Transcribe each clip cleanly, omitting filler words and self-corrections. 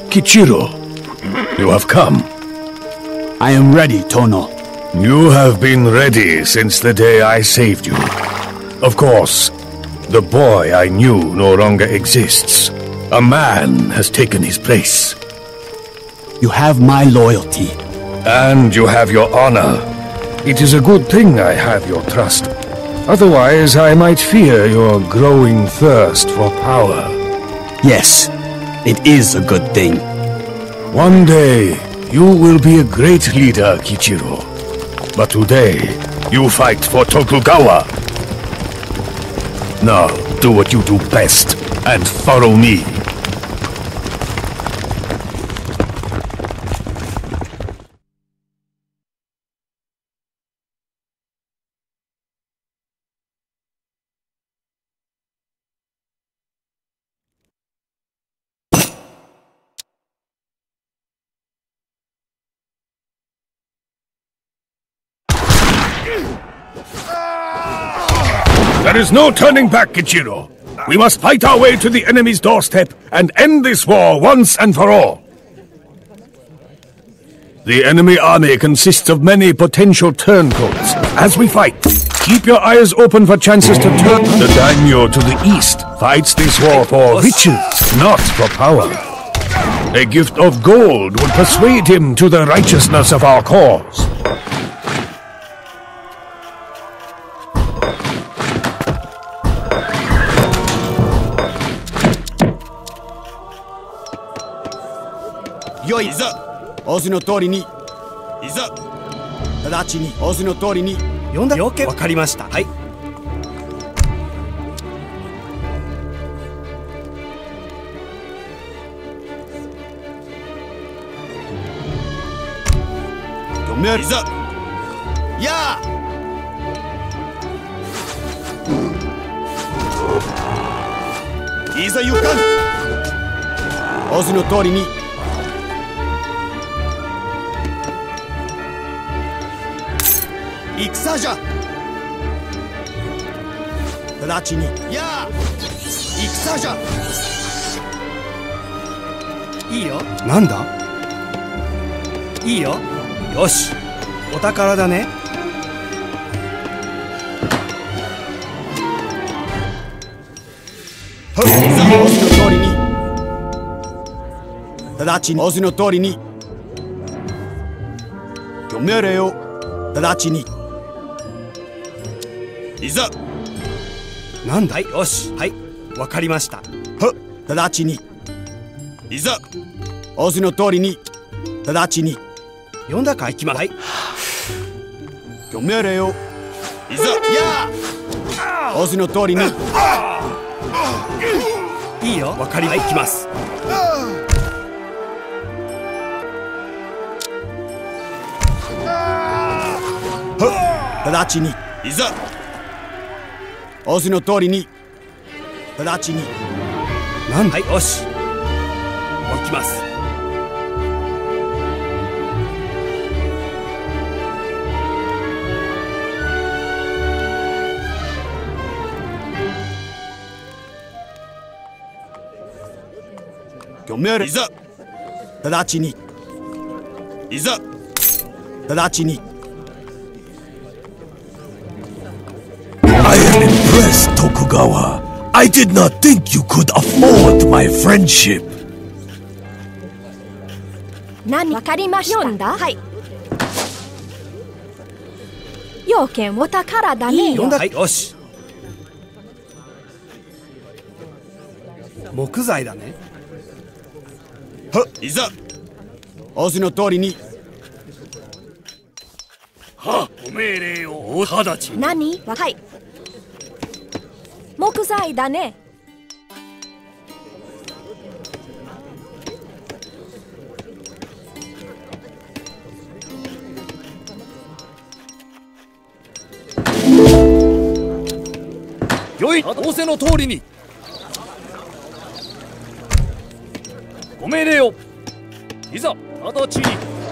Kichiro, you have come. I am ready, Tono. You have been ready since the day I saved you. Of course, the boy I knew no longer exists. A man has taken his place. You have my loyalty. And you have your honor. It is a good thing I have your trust. Otherwise, I might fear your growing thirst for power. Yes, it is a good thing. One day, you will be a great leader, Kichiro. But today, you fight for Tokugawa. Now, do what you do best, and follow me. There is no turning back, Kichiro. We must fight our way to the enemy's doorstep and end this war once and for all. The enemy army consists of many potential turncoats. As we fight, keep your eyes open for chances to turn. The daimyo to the east fights this war for riches, not for power. A gift of gold would persuade him to the righteousness of our cause. よい、いざ仰せの通りに、いざ直ちに仰せの通りに。 呼んだ要件わかりました。はい。 読める。いざやあ。いざ行かん。仰せの通りに。戦じゃ。直ちに。やあ。戦じゃ。 いいよ。なんだ。いいよ。よし。お宝だね。 仰せの通りに。直ちに仰せの通りに。御命令を直ちに。いざ。 なんだい。よし。はい。わかりました。 はっ。直ちに。いざ。仰せの通りに。直ちに。 呼んだか。行きます。はい。 御命令を。いざ。やあ。仰せの通りに。 いいよ。わかりました。はい。行きます。 はっ。直ちに。いざ。仰せの通りに。直ちに。 なんだい。よし。起きます。 御命令。いざ。直ちに。いざ。直ちに。 I am impressed, Tokugawa. I did not think you could afford my friendship. 何わかりました。読んだ。はい。要件お宝だね。 読んだ。はい。よし。木材だね。 はっ。いざ。仰せの通りに。 はっ。ご命令を直ちに。 何。はい。木材だね。 よい。仰せの通りに。ご命令を。いざ直ちに。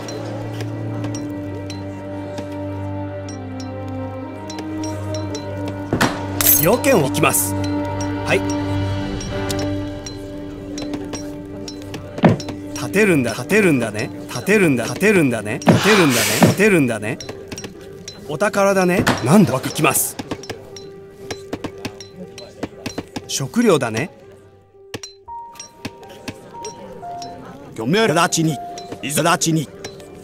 要件を聞きます。はい。 てるんだ、立てるんだね、立てるんだ、立てるんだね、立てるんだね、立てるんだね。お宝だね。なんだ、行きます。食料だね。 直ちに、直ちに。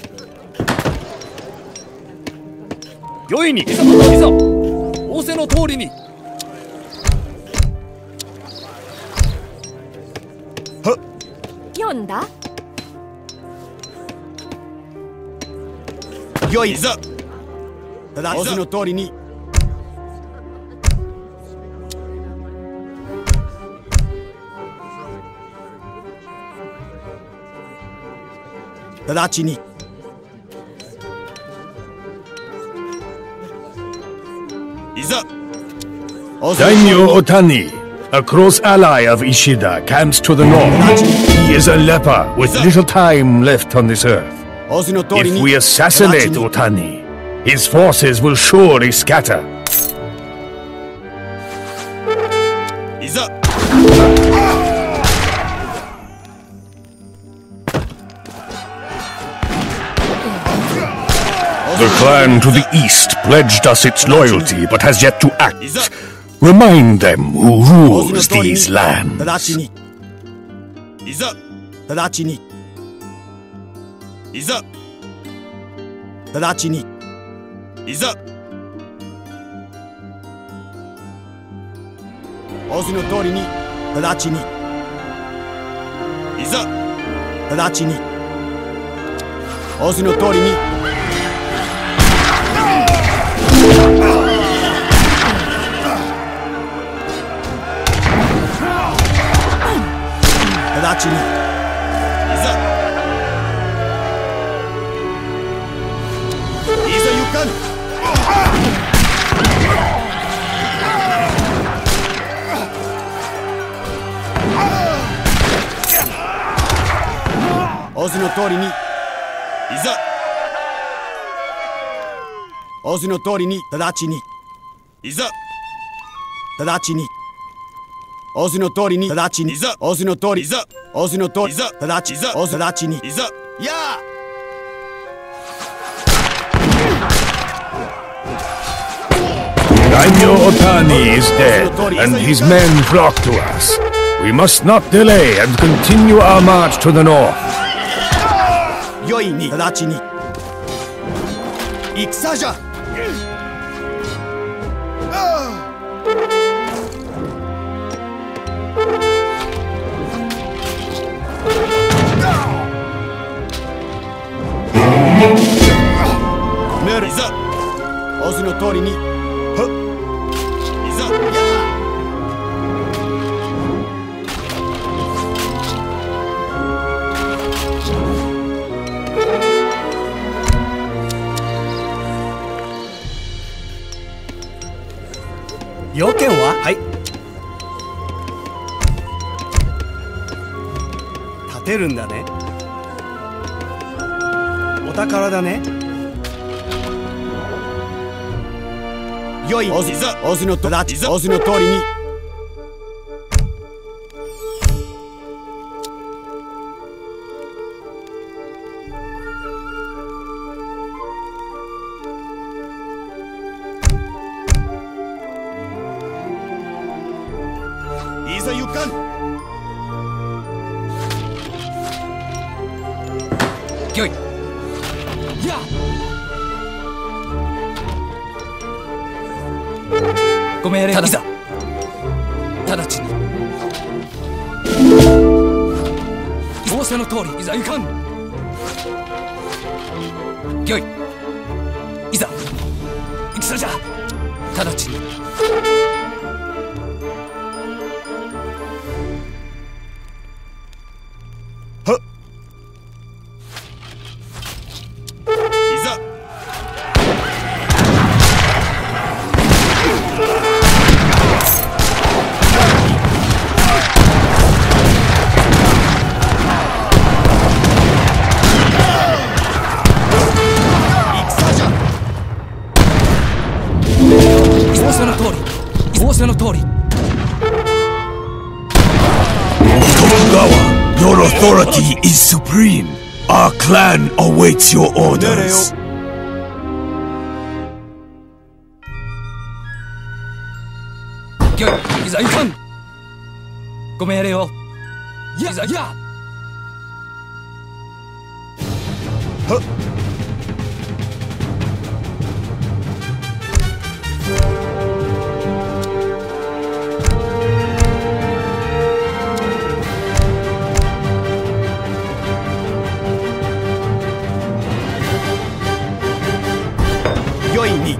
御意に、いざ、仰せの通りに。 読んだ？ 御意、いざ。仰せの通りに。直ちに。いざ。 Daimyo Otani, a close ally of Ishida, camps to the north. He is a leper with little time left on this earth. If we assassinate Otani, his forces will surely scatter. いざ。 The clan to the east pledged us its loyalty, but has yet to act. Remind them who rules these lands. 直ちに。いざ。直ちに。いざ。直ちに。いざ。仰せの通りに。直ちに。いざ。直ちに。仰せの通りに。直ちに。いざ。いざ行かぬ。仰せの通りに。いざ。仰せの通りに。直ちに。いざ。直ちに。仰せの通りに。直ちに。いざ。仰せの通り。いざ。仰せの通り。いざ。直ち。いざ。仰せ直ちに。いざ。やあ。 Daimyo Otani is dead, and his men flock to us. We must not delay and continue our march to the north. 良いに。直ちに。戦じゃ。いざ。仰せの通りに。いざ。 要件は？はい。立てるんだね。お宝だね。良い。いざ。仰せの通り。仰せの通りに。いざ行かぬ。 御意。や。ご命令。いざ。直ちに。仰せの通り。いざ行かん。御意。いざ。戦じゃ。直ちに。 Tokugawa, Your authority is supreme. Our clan awaits your orders. いざ行かん。ご命令を。いざや。 はっ。良いに。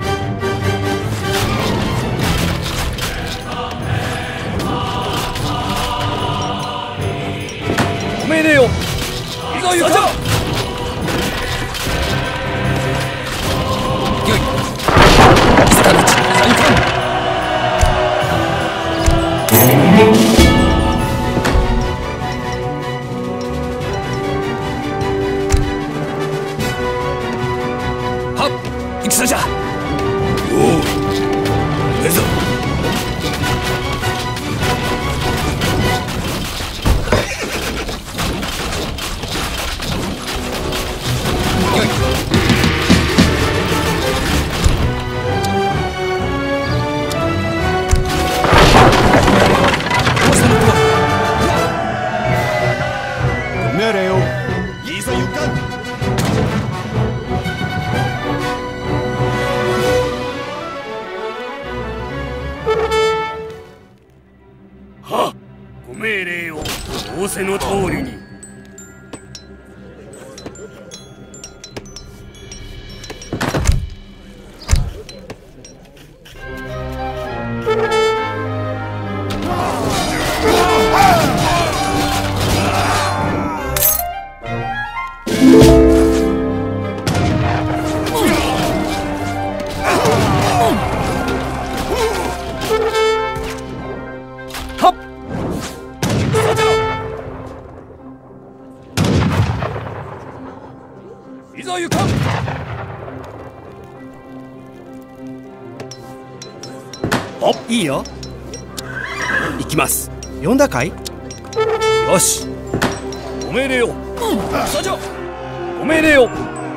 命令を。いざ行かん。よい。いざ行かん。はっ、戦じゃ。おう。えぞ。 命令を。いざ行かん。 はっ、ご命令を仰せの通りに。いざ行かん。お、いいよ。行きます。呼んだかい？よし。ご命令を。社長。ご命令を。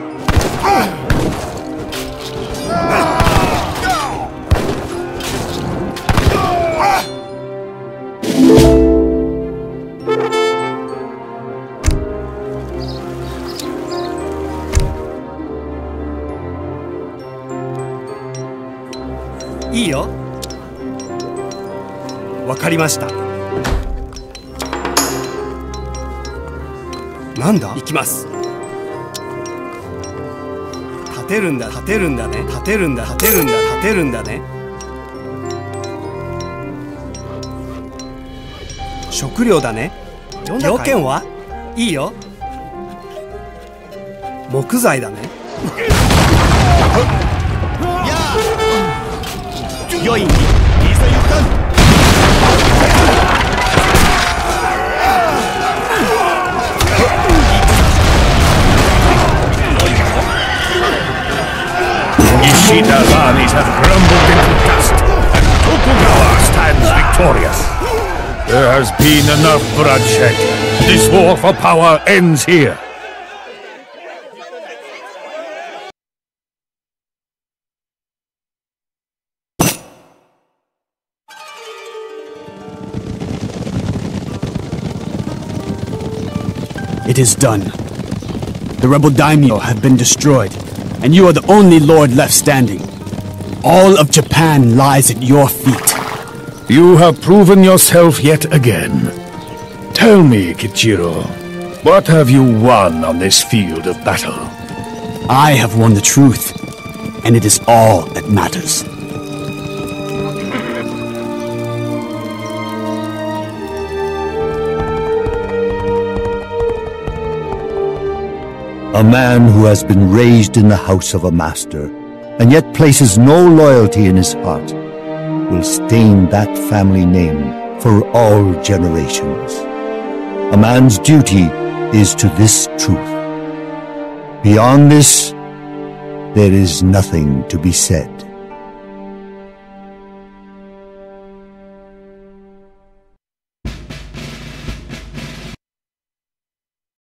いいよ。わかりました。なんだ？行きます。立てるんだ、立てるんだね。立てるんだ、立てるんだ、立てるんだね。食料だね。条件はいいよ。木材だね。 良いに。いざ行かん。 Ishita's armies have crumbled into dust, and Tokugawa stands victorious. There has been enough bloodshed. This war for power ends here. It is done. The rebel daimyo have been destroyed, and you are the only lord left standing. All of Japan lies at your feet. You have proven yourself yet again. Tell me, Kichiro, what have you won on this field of battle? I have won the truth, and it is all that matters. A man who has been raised in the house of a master, and yet places no loyalty in his heart, will stain that family name for all generations. A man's duty is to this truth. Beyond this, there is nothing to be said.